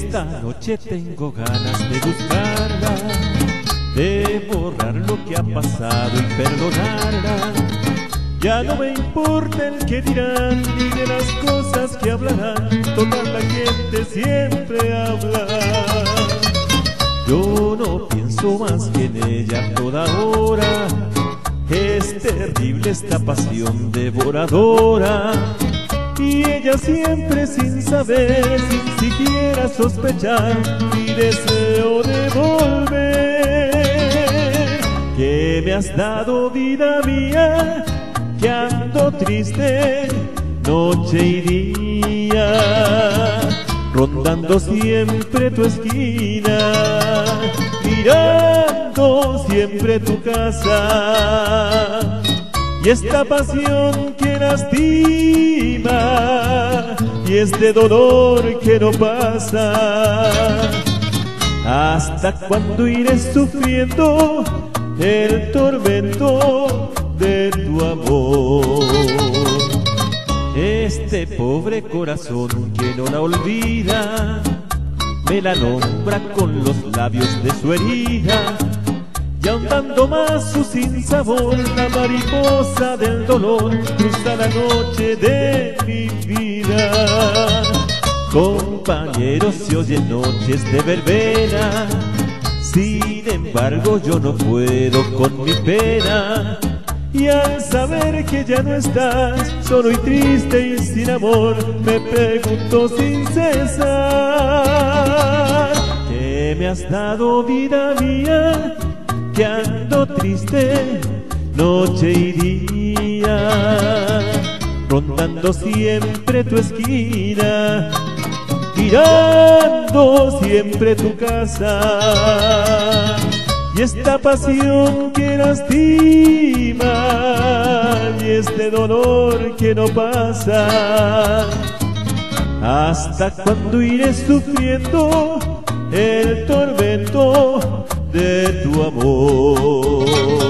Esta noche tengo ganas de buscarla, de borrar lo que ha pasado y perdonarla. Ya no me importa el que dirán ni de las cosas que hablarán, total la gente siempre habla. Yo no pienso más que en ella toda hora, es terrible esta pasión devoradora. Y ella siempre sin saber, sin siquiera sospechar, mi deseo de volver. Que me has dado vida mía, que ando triste noche y día, rondando siempre tu esquina, mirando siempre tu casa. Y esta pasión que lastima, y este dolor que no pasa. ¿Hasta cuándo iré sufriendo el tormento de tu amor? Este pobre corazón que no la olvida, me la nombra con los labios de su herida. Y ahondando más su sinsabor, la mariposa del dolor cruza la noche de mi vida. Compañeros, se oyen noches de verbena, sin embargo yo no puedo con mi pena. Y al saber que ya no estás, solo y triste y sin amor, me pregunto sin cesar: ¿qué me has dado, vida mía? Que ando triste noche y día, rondando siempre tu esquina, mirando siempre tu casa. Y esta pasión que lastima, y este dolor que no pasa. ¿Hasta cuándo iré sufriendo el tormento de tu amor?